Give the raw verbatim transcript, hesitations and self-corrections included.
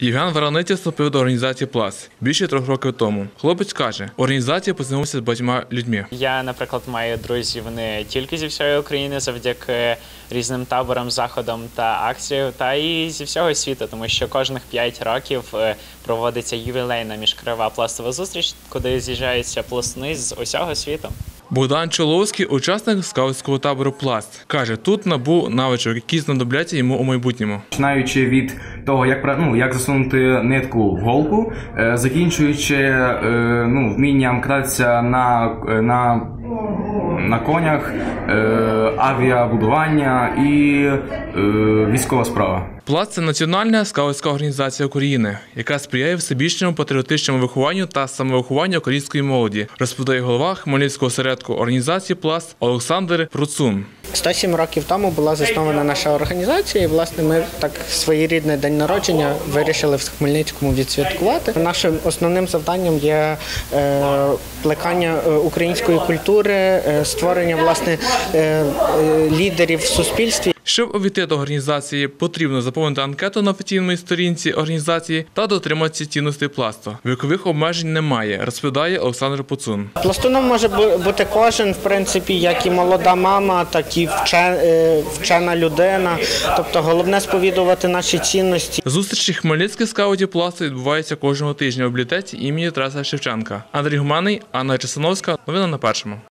Євген Вараниця вступив до організації «Пласт» більше трьох років тому. Хлопець каже, організація познайомився з багатьма людьми. Я, наприклад, маю друзів не тільки зі всієї України завдяки різним таборам, заходам та акціям, та і зі всього світу, тому що кожних п'ять років проводиться ювілейна міжкраєва пластова зустріч, куди з'їжджаються пластуни з усього світу. Богдан Чоловський, учасник скаутського табору «Пласт», каже, тут набув навичок, які знадобляться йому у майбутньому. Починаючи від того, як, ну, як засунути нитку в голку, закінчуючи ну, вмінням кататися на, на, на конях, авіабудування і військова справа. «Пласт» – це національна скаутська організація України, яка сприяє всебічному патріотичному вихованню та самовихованню української молоді, розповідає голова Хмельницького осередку організації «Пласт» Олександр Процун. сто сім років тому була заснована наша організація, і, власне, ми так своєрідний день народження вирішили в Хмельницькому відсвяткувати. Нашим основним завданням є е, плекання української культури, е, створення, власне, е, лідерів в суспільстві. Щоб увійти до організації, потрібно заповнити анкету на офіційній сторінці організації та дотриматися цінностей «Пласту». Вікових обмежень немає, розповідає Олександр Процун. Пластуном може бути кожен, в принципі, як і молода мама, так і вчена людина. Тобто головне сповідувати наші цінності. Зустрічі хмельницьких скаутів «Пласту» відбуваються кожного тижня у бібліотеці імені Тараса Шевченка. Андрій Гуманний, Анна Чесановська. Новини на Першому.